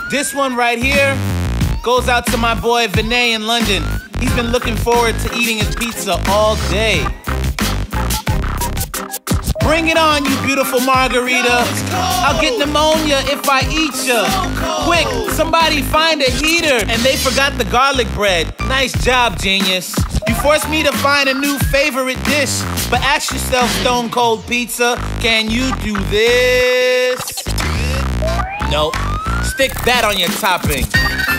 This one right here goes out to my boy Vinay in London. He's been looking forward to eating his pizza all day. Bring it on, you beautiful margarita. I'll get pneumonia if I eat ya. Quick, somebody find a heater. And they forgot the garlic bread. Nice job, genius. You forced me to find a new favorite dish. But ask yourself, Stone Cold Pizza, can you do this? Nope. Stick that on your topping.